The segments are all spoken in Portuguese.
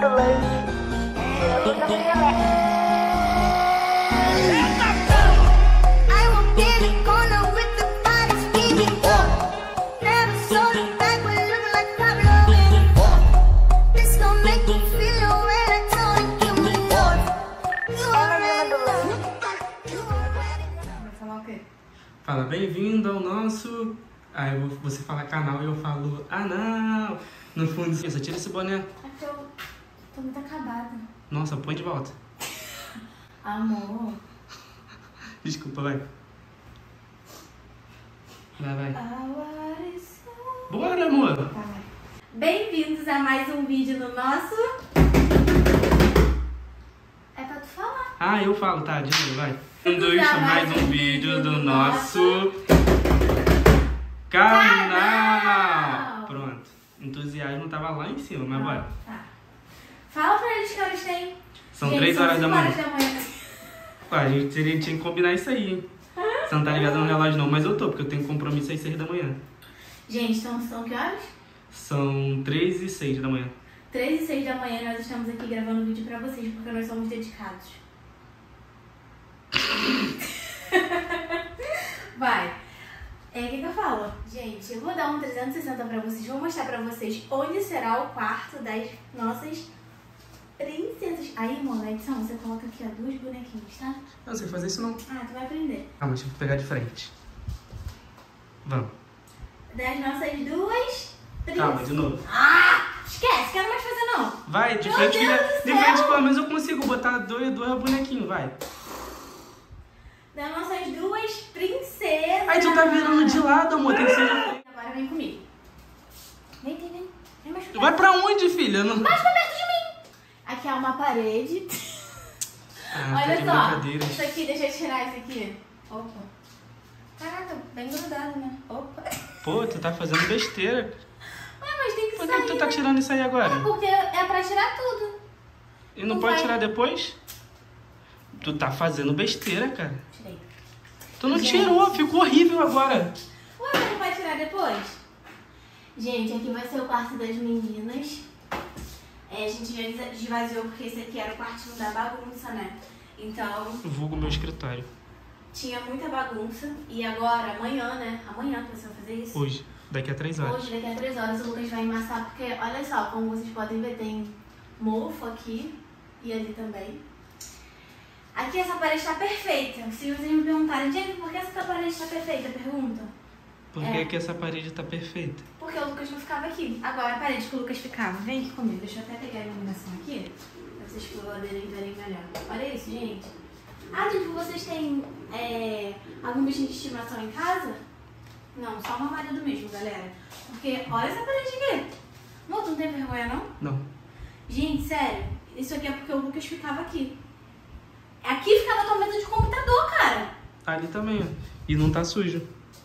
do lanche. Eu não queria ver. Fala, bem-vindo ao nosso... Aí você fala canal e eu falo anal. No fundo, isso, tira esse boné. É que eu tô muito acabada. Nossa, põe de volta. Amor. Desculpa, vai. Vai. Bora, amor. Tá, vai. Bem-vindos a mais um vídeo no nosso... É pra tu falar. Ah, eu falo, tá, de novo, vai. Mais um vídeo do nosso canal. Pronto. Entusiasmo tava lá em cima, mas bora. Tá. Fala pra eles que horas tem. São 3 horas da manhã. Ué, a gente tinha que combinar isso aí, hein? Você não tá ligado no relógio não, mas eu tô, porque eu tenho compromisso às 6 da manhã. Gente, são que horas? São 3 e 6 da manhã. 3 e 6 da manhã nós estamos aqui gravando vídeo pra vocês, porque nós somos dedicados. Vai. O que eu falo? Gente, eu vou dar um 360 pra vocês. Vou mostrar pra vocês onde será o quarto das nossas princesas. Aí, amor, na edição, você coloca aqui, ó, 2 bonequinhos, tá? Não sei fazer isso não. Ah, tu vai aprender. Ah, mas deixa eu pegar de frente. Vamos. Das nossas 2 princesas. Calma, de novo. Ah! Esquece, quero mais fazer não. Vai, de Meu frente, Deus do de céu. frente pelo menos eu consigo botar dois bonequinhos, vai. Das nossas 2 princesas. Aí tu tá virando de lado, amor, tem que ser de frente. Agora vem comigo. Vem mais pra perto. Vai pra onde, filha? Não... Mais pra perto de mim. Aqui é uma parede. Ah, Olha tá de só. brincadeiras. Isso aqui, deixa eu tirar isso aqui. Opa. Caraca, bem grudado, né? Opa. Pô, tu tá fazendo besteira. Ué, mas tem que Por sair, que tu tá né? tirando isso aí agora? Porque é pra tirar tudo. E não Não pode vai. tirar depois? Tu tá fazendo besteira, cara. Tirei. Tu não Gente. tirou, ficou horrível agora. Ué, mas não vai tirar depois? Gente, aqui vai ser o quarto das meninas. A gente já esvaziou porque esse aqui era o quartinho da bagunça, né? Então, Vulgo meu escritório. tinha muita bagunça. E agora, amanhã, né? Amanhã que você vai fazer isso. Hoje, daqui a 3 horas. Hoje, daqui a 3 horas, o Lucas vai amassar, porque olha só, como vocês podem ver, tem mofo aqui e ali também. Aqui essa parede está perfeita. Se vocês me perguntarem, Jenny, por que essa parede está perfeita? Pergunta. Por que que essa parede tá perfeita? Porque o Lucas não ficava aqui. Agora a parede que o Lucas ficava, vem aqui comigo. Deixa eu até pegar a iluminação aqui, pra vocês poderem verem melhor. Olha isso, gente. Ah, tipo, vocês têm algum bichinho de estimação em casa? Não, só o meu marido mesmo, galera. Porque olha essa parede aqui. Amor, tu não tem vergonha, não? Não. Gente, sério. Isso aqui é porque o Lucas ficava aqui. Aqui ficava a tua mesa de computador, cara. Ali também, ó. E não tá sujo.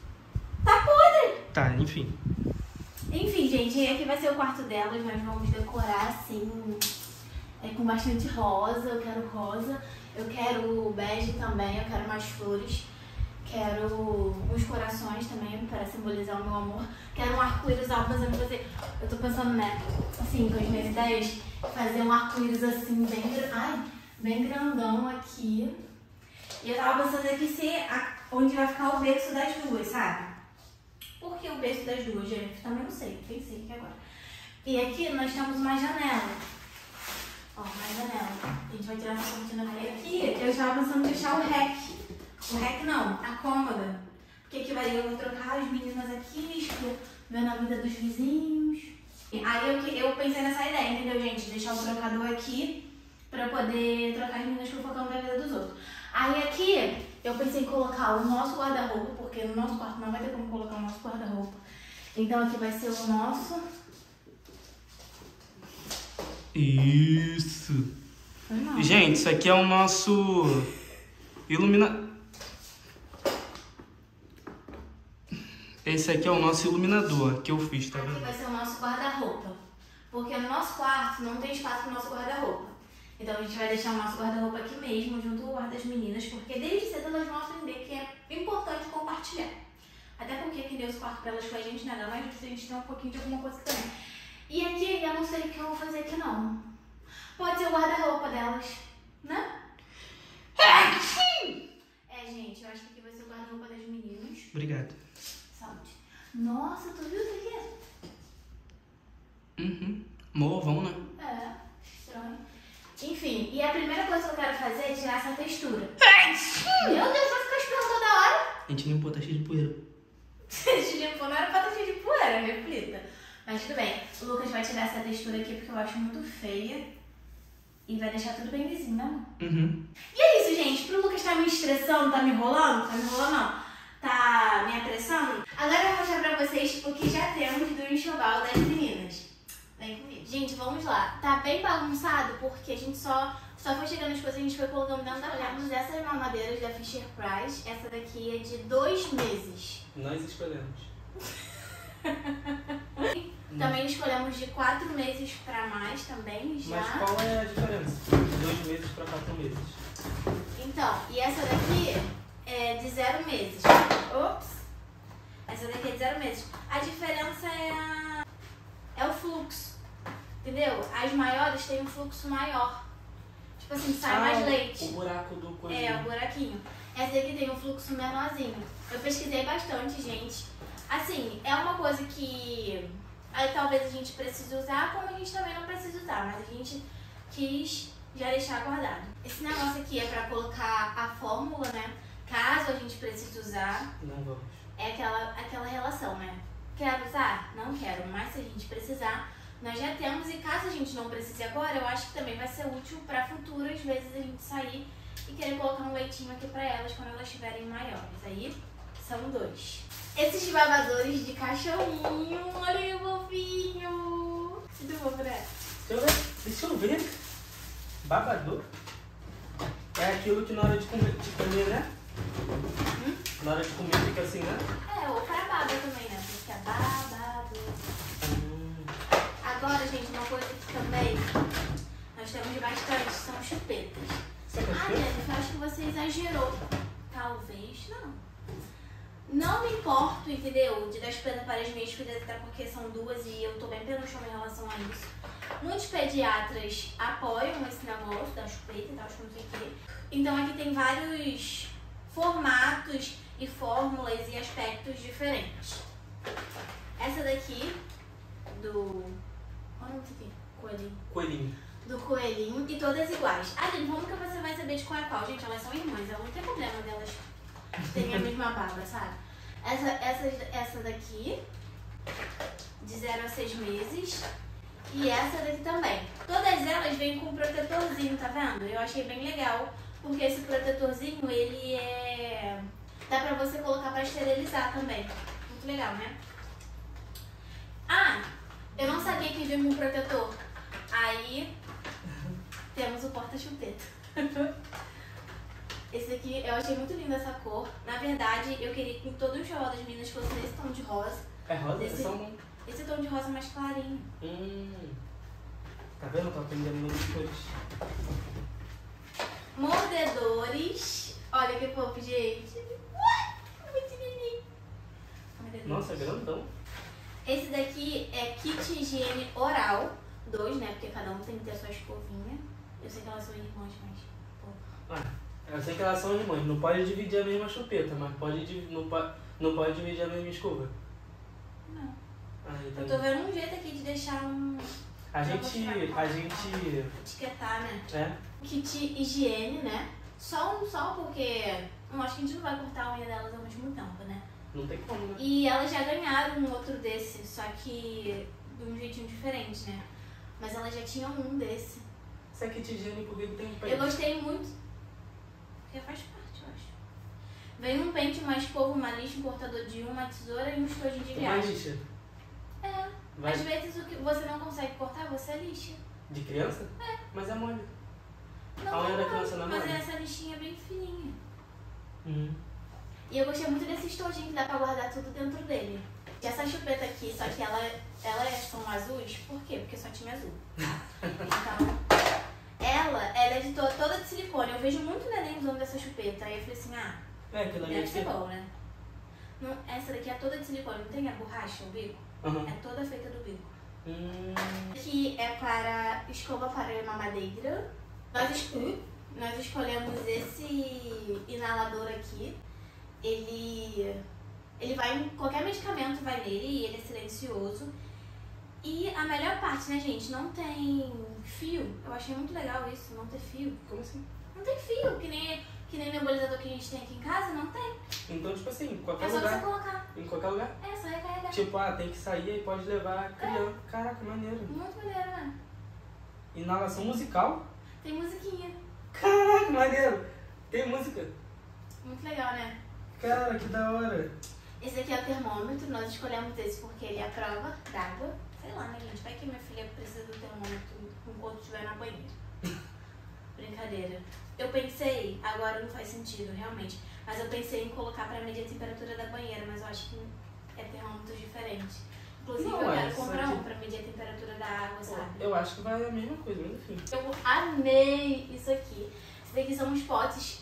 Tá podre. Tá, enfim. Enfim, gente, aqui vai ser o quarto delas. Nós vamos decorar assim, com bastante rosa. Eu quero rosa. Eu quero bege também. Eu quero mais flores. Quero uns corações também para simbolizar o meu amor. Quero um arco-íris, ó, fazendo você. Eu tô pensando, né, assim, com as minhas ideias, fazer um arco-íris assim, bem grandão aqui. E eu tava pensando aqui onde vai ficar o berço das duas, sabe? Por que o berço das duas, gente? Também não sei, pensei aqui agora. E aqui nós temos uma janela. Ó, uma janela. A gente vai tirar essa cortina aqui. Eu estava pensando em deixar o rack. O rack não, a cômoda. Porque aqui eu vou trocar as meninas aqui, vendo a vida dos vizinhos. Aí eu pensei nessa ideia, entendeu, gente? Deixar o trocador aqui pra poder trocar as meninas fofocando da vida dos outros. Aí aqui eu pensei em colocar o nosso guarda-roupa, porque no nosso quarto não vai ter como colocar o nosso guarda-roupa. Então aqui vai ser o nosso. Isso. Foi mal. Gente, isso aqui é o nosso Esse aqui é o nosso iluminador que eu fiz, tá Aqui vendo? vai ser o nosso guarda-roupa. Porque no nosso quarto não tem espaço pro nosso guarda-roupa. Então a gente vai deixar o nosso guarda-roupa aqui mesmo, junto com o guarda das meninas, porque desde cedo elas vão aprender que é importante compartilhar. Até porque quem deu esse quarto pra elas foi a gente, nada mais, a gente tem um pouquinho de alguma coisa também. E aqui eu não sei o que eu vou fazer aqui não. Pode ser o guarda-roupa delas, né? Gente, eu acho que aqui vai ser o guarda-roupa das meninas. Obrigado. Saúde. Nossa, tu viu isso aqui? Amor, vamos, né? É, estranho. Enfim, e a primeira coisa que eu quero fazer é tirar essa textura. Meu Deus, vai ficar esperando toda hora. A gente limpou, tá cheio de poeira. Te limpou, não era pra estar cheio de poeira, reflita. Mas tudo bem, o Lucas vai tirar essa textura aqui porque eu acho muito feia. E vai deixar tudo bem lisinho, né, amor? E é isso, gente. Pro Lucas tá me estressando, tá me enrolando? Tá me enrolando, não. Tá me apressando? Agora eu vou mostrar pra vocês o que já temos do enxoval das meninas. Vem comigo. Gente, vamos lá. Tá bem bagunçado porque a gente só foi chegando as coisas, a gente foi colocando dentro da caixa. Olhamos essas mamadeiras da Fisher Price. Essa daqui é de 2 meses. Nós escolhemos. Também escolhemos de 4 meses pra mais também, já. Mas qual é a diferença? De 2 meses pra 4 meses. Então, e essa daqui é de 0 meses. Ops! Essa daqui é de 0 meses. A diferença é o fluxo, entendeu? As maiores têm um fluxo maior. Tipo assim, sai mais leite. O buraco do coisinho. É, o buraquinho. Essa daqui tem um fluxo menorzinho. Eu pesquisei bastante, gente. Assim, é uma coisa que aí talvez a gente precise usar, como a gente também não precisa usar, mas a gente quis já deixar guardado. Esse negócio aqui é pra colocar a fórmula, né? Caso a gente precise usar. Não vamos. É aquela relação, né? Quero usar? Não quero, mas se a gente precisar, nós já temos. E caso a gente não precise agora, eu acho que também vai ser útil pra futuras vezes a gente sair e querer colocar um leitinho aqui pra elas quando elas estiverem maiores. Aí são 2. Esses babadores de cachorrinho, olha aí o fofinho. Muito fofo, né? Deixa eu ver. Babador. É aquilo que na hora de comer, né? Na hora de comer fica assim, né? É, ou pra baba também, né? Porque é babador. Agora, gente, uma coisa que também nós temos bastante são chupetas. Você quer chupeta? Jennifer, eu acho que você exagerou. Talvez, não. Não me importo, entendeu? De dar chupeta para as minhas filhas, até porque são 2 e eu tô bem pé no chão em relação a isso. Muitos pediatras apoiam esse negócio da chupeta e tal, acho que não sei o quê. Então aqui tem vários formatos e fórmulas e aspectos diferentes. Essa daqui, do... Olha o nome disso aqui? Coelhinho. Do coelhinho e todas iguais. Ah, gente, como que você vai saber de qual é qual? Gente, elas são irmãs, não tem problema delas terem a mesma baba, sabe? Essa daqui, de 0 a 6 meses. E essa daqui também. Todas elas vêm com um protetorzinho, tá vendo? Eu achei bem legal, porque esse protetorzinho, ele é... dá pra você colocar pra esterilizar também. Muito legal, né? Ah, eu não sabia que vinha com um protetor. Aí, temos o porta-chupeta. Esse aqui, eu achei muito lindo essa cor. Na verdade, eu queria que todo o enxoval das meninas fosse nesse tom de rosa. É rosa? É só um... Esse tom de rosa mais clarinho. Tá vendo? Eu tô aprendendo muitas cores. Mordedores. Olha que fofo, gente. Muito lindo. Nossa, é grandão. Esse daqui é kit higiene oral. 2, né? Porque cada um tem que ter a sua escovinha. Eu sei que elas são irmãs, mas... Pô. Eu sei que elas são irmãs. Não pode dividir a mesma chupeta, mas não pode dividir a mesma escova. Não. Então... Eu tô vendo um jeito aqui de deixar um... A gente... Etiquetar, né? É? Kit higiene, né? Só porque... Eu acho que a gente não vai cortar a unha delas ao mesmo tempo, né? Não tem como, né? E elas já ganharam um outro desse, só que de um jeitinho diferente, né? Mas elas já tinham um desse. Isso é kit higiene porque tem pente. Eu gostei muito. Porque faz parte, eu acho. Vem um pente, uma escova, uma lixa, um cortador de unha, uma tesoura e um estojinho de Uma viagem. lixa. É. Vai. Às vezes o que você não consegue cortar, você lixa. De criança? É. Mas é mole. Não, A unha da criança não é mas mole. essa lixinha é bem fininha. E eu gostei muito desse estojinho que dá pra guardar tudo dentro dele. E essa chupeta aqui, só que elas são azuis. Por quê? Porque só tinha azul. Então, ela é de toda de silicone. Eu vejo muito neném usando essa chupeta. Aí eu falei assim, aquilo ali deve ser bom, né? Não, essa daqui é toda de silicone. Não tem a borracha, o bico? Uhum. É toda feita do bico. Que é para escova para mamadeira. Nós escolhemos esse inalador aqui. Ele vai em qualquer medicamento, vai nele, e ele é silencioso. E a melhor parte, né, gente? Não tem fio. Eu achei muito legal isso, não ter fio. Como assim? Não tem fio, que nem o nebulizador que a gente tem aqui em casa, não tem. Então, tipo assim, em qualquer É só lugar. você colocar. Em qualquer lugar? É só recarregar. Tipo, tem que sair e pode levar a criança. Caraca, maneiro. Muito maneiro, né? Inalação musical? Tem musiquinha. Caraca, maneiro. Tem música. Muito legal, né? Cara, que da hora. Esse daqui é o termômetro, nós escolhemos esse porque ele é a prova d'água. Sei lá, né, gente? Vai que minha filha precisa do termômetro enquanto estiver na banheira. Brincadeira. Eu pensei, agora não faz sentido, realmente, mas eu pensei em colocar pra medir a temperatura da banheira, mas eu acho que é termômetros diferentes. Inclusive, Não, eu é, quero comprar só que- um pra medir a temperatura da água, sabe? Eu acho que vai a mesma coisa, mas enfim. Eu amei isso aqui. Isso daqui são uns potes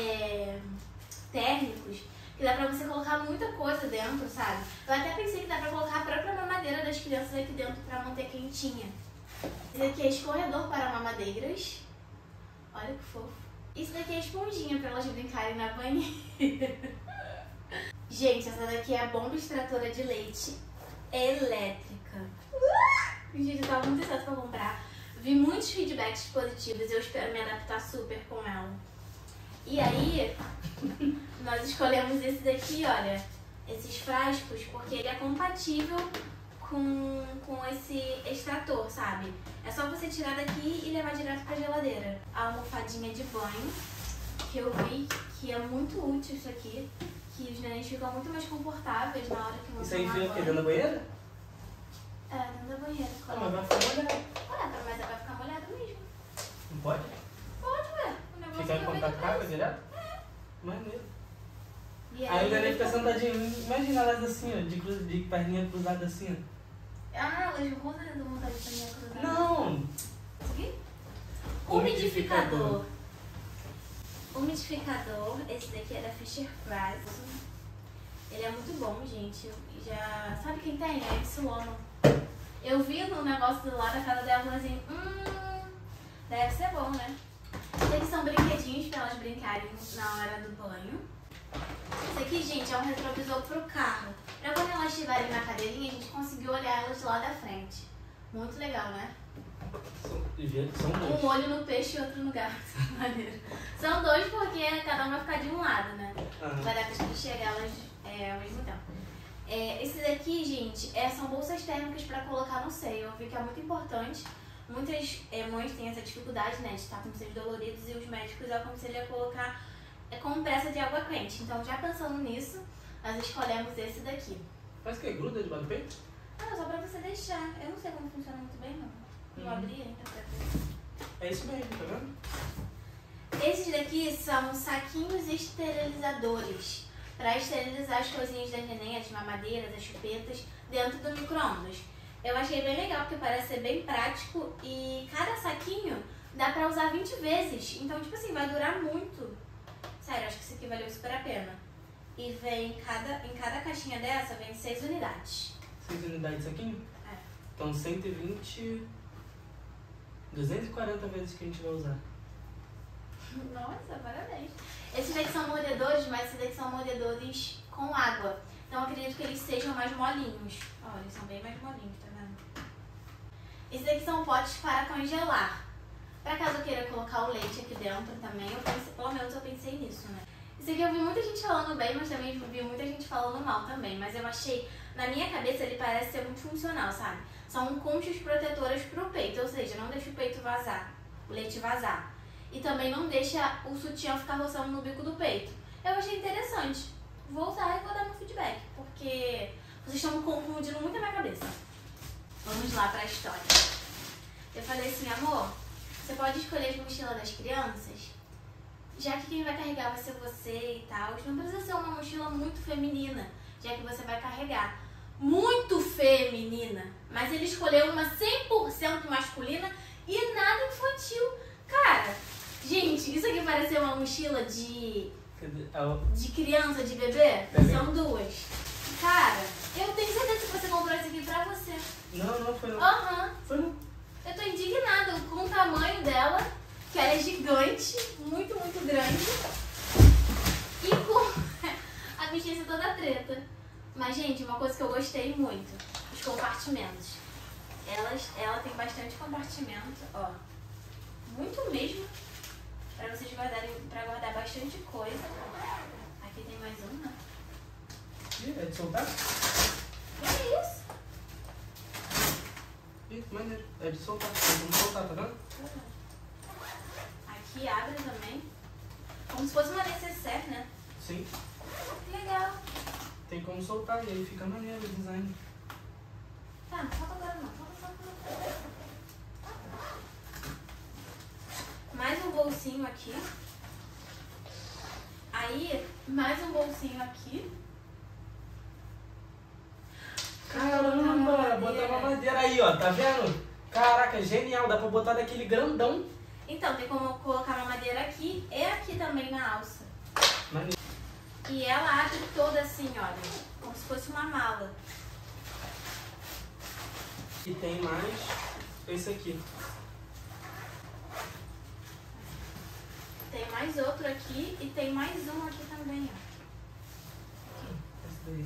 térmicos que dá pra você colocar muita coisa dentro, sabe? Eu até pensei que dá pra colocar a própria mamadeira das crianças aqui dentro pra manter quentinha. Esse aqui é escorredor para mamadeiras. Olha que fofo. Isso daqui é esponjinha pra elas brincarem na banheira. Gente, essa daqui é a bomba extratora de leite elétrica. Gente, eu tava muito ansiosa pra comprar. Vi muitos feedbacks positivos e eu espero me adaptar super com ela. E aí, nós escolhemos esse daqui, olha, esses frascos, porque ele é compatível com esse extrator, sabe? É só você tirar daqui e levar direto pra geladeira. A almofadinha de banho, que eu vi que é muito útil isso aqui, que os nenéns ficam muito mais confortáveis na hora que vão Isso aí tomar enfia o quê? banho. Dentro da banheira? É, dentro da banheira. Ah, mas vai ficar molhado. Ué, mas vai ficar molhado mesmo. Não pode? Pode, ué. O negócio Ficar em fica bem contato com a água atrás. direto? Maneiro. E Aí o neném fica sentadinho. Imagina elas assim, ó, de perninha cruzada assim, ó. Ah, elas vão dando vontade de fazer a cruzada. Não! Isso aqui? Umidificador. Umidificador. Esse daqui é da Fisher Price. Ele é muito bom, gente. Já... Sabe quem tem? É a Epsilon. Eu vi no negócio lá da casa dela, falei assim, deve ser bom, né? Eles são brinquedinhos pra elas brincarem na hora do banho. Esse aqui, gente, é um retrovisor pro carro. Pra quando elas estiverem na cadeirinha, a gente conseguiu olhar elas lá da frente. Muito legal, né? São Um dois. olho no peixe e outro no gato. Maneiro. São dois porque cada um vai ficar de um lado, né? Aham. Vai dar pra gente enxergar elas ao mesmo tempo. Esse daqui, gente, são bolsas térmicas pra colocar no seio. Eu vi que é muito importante. Muitas mães têm essa dificuldade, né, de estar com seios doloridos e os médicos aconselham a colocar compressa de água quente. Então, já pensando nisso, nós escolhemos esse daqui. Faz o quê? Gruda debaixo do peito? Ah, só pra você deixar. Eu não sei como funciona muito bem, não. Não abri ainda pra ver. É isso mesmo, tá vendo? Esses daqui são saquinhos esterilizadores para esterilizar as coisinhas das neném, as mamadeiras, as chupetas dentro do micro-ondas. Eu achei bem legal porque parece ser bem prático e cada saquinho dá pra usar 20 vezes. Então, tipo assim, vai durar muito. Sério, acho que isso aqui valeu super a pena. E vem em cada caixinha dessa vem 6 unidades. 6 unidades aqui? É. Então 120... 240 vezes que a gente vai usar. Nossa, parabéns. Esses daqui são mordedores, mas esses daqui são mordedores com água. Então eu acredito que eles sejam mais molinhos. Olha, eles são bem mais molinhos, tá vendo? Esses daqui são potes para congelar. Pra caso eu queira colocar o leite aqui dentro também, pelo menos eu pensei nisso, né? Isso aqui eu vi muita gente falando bem, mas também vi muita gente falando mal também. Mas eu achei, na minha cabeça, ele parece ser muito funcional, sabe? São conchas protetoras pro peito, ou seja, não deixa o peito vazar, o leite vazar. E também não deixa o sutiã ficar roçando no bico do peito. Eu achei interessante. Vou usar e vou dar meu feedback, porque vocês estão confundindo muito a minha cabeça. Vamos lá pra história. Eu falei assim, amor, você pode escolher as mochilas das crianças, já que quem vai carregar vai ser você e tal. Não precisa ser uma mochila muito feminina, já que você vai carregar. Muito feminina, mas ele escolheu uma 100% masculina e nada infantil. Cara, gente, isso aqui parece ser uma mochila de criança, de bebê. São duas. Cara, eu tenho certeza que você comprou esse aqui pra você. Não foi não. Aham. Foi não. Eu tô indignada com o tamanho dela, que ela é gigante, muito, muito grande. E com a bichinha ser toda preta. Mas, gente, uma coisa que eu gostei muito, os compartimentos. Ela tem bastante compartimento, ó. Muito mesmo. Pra vocês guardarem, pra guardar bastante coisa. Aqui tem mais uma. Ih, é de soltar? Que é isso? Ih, maneiro. É de soltar. Vamos soltar, tá vendo? Aqui abre também. Como se fosse uma necessaire, né? Sim. Que legal. Tem como soltar e aí fica maneiro o design. Tá, não solta agora não. Solta. Mais um bolsinho aqui. Aí, mais um bolsinho aqui. Caramba, botar uma madeira aí, ó. Tá vendo? Caraca, genial. Dá pra botar daquele grandão. Então, tem como colocar uma madeira aqui e aqui também na alça. Maneiro. E ela abre toda assim, olha. Como se fosse uma mala. E tem mais esse aqui. Tem mais outro aqui e tem mais um aqui também, ó. Esse daí.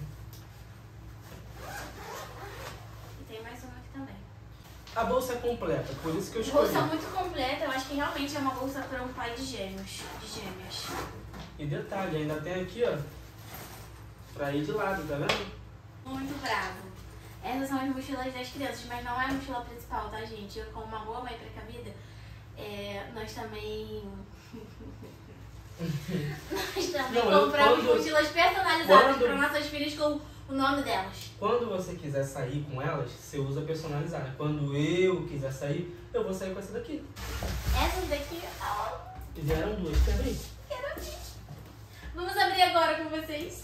E tem mais um aqui também. A bolsa é completa, por isso que eu escolhi. Bolsa muito completa, eu acho que realmente é uma bolsa para um pai de gêmeos. De gêmeas. E detalhe, ainda tem aqui, ó. Pra ir de lado, tá vendo? Muito bravo. Essas são as mochilas das crianças, mas não é a mochila principal, tá, gente? Eu, como uma boa mãe precavida, nós também... nós também compramos mochilas personalizadas para nossas filhas com o nome delas. Quando você quiser sair com elas, você usa personalizada. Quando eu quiser sair, eu vou sair com essa daqui. Essas daqui, ó, E vieram duas, quer abrir? quero abrir. Vamos abrir agora com vocês.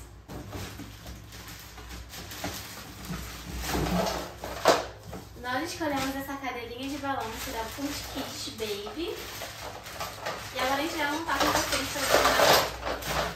Nós escolhemos essa cadeirinha de balanço da Food Kit Baby. E agora a gente vai montar com vocês pra ver.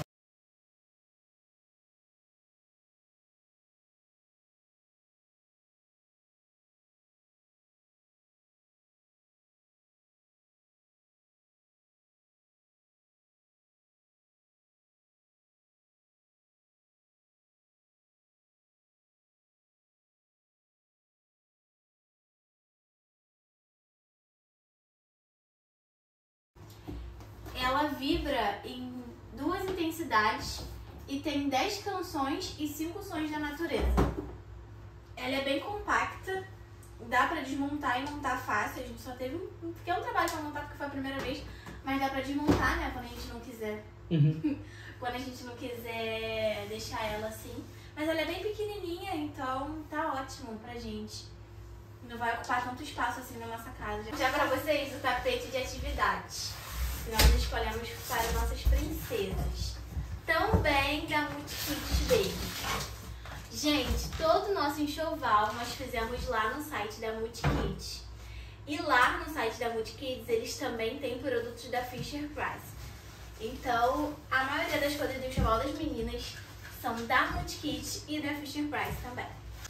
Ela vibra em 2 intensidades e tem 10 canções e 5 sons da natureza. Ela é bem compacta, dá pra desmontar e montar fácil. A gente só teve um pequeno trabalho pra montar porque foi a primeira vez, mas dá pra desmontar, né, quando a gente não quiser. Quando a gente não quiser deixar ela assim. Mas ela é bem pequenininha, então tá ótimo pra gente. Não vai ocupar tanto espaço assim na nossa casa. Já pra vocês o tapete de atividade. Nós escolhemos para nossas princesas. Também da Multikids Baby. Gente, todo o nosso enxoval nós fizemos lá no site da Multikids. E lá no site da Multikids eles também têm produtos da Fisher Price. Então, a maioria das coisas do enxoval das meninas são da Multikids e da Fisher Price também.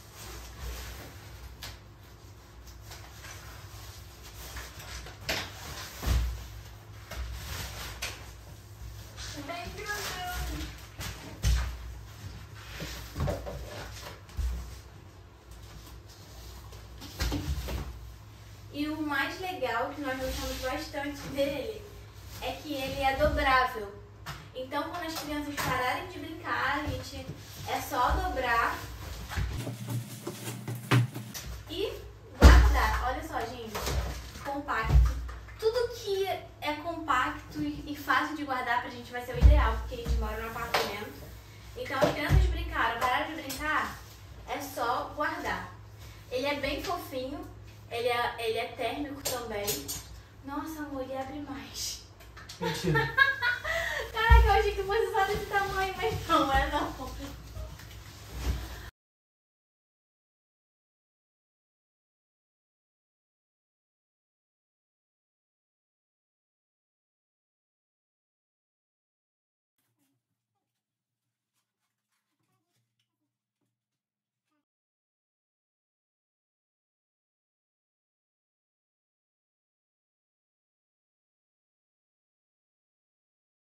E o mais legal, que nós gostamos bastante dele, é que ele é dobrável. Então, quando as crianças pararem de brincar, gente, é só dobrar e guardar. Olha só, gente, compacto. Tudo que é compacto e fácil de guardar pra gente vai ser o ideal, porque a gente mora num apartamento. Então, as crianças brincaram, pararam de brincar, é só guardar. Ele é bem fofinho. Ele é térmico também. Nossa, amor, ele abre mais. Mentira. Caraca, eu achei que fosse só desse tamanho, mas não, é não.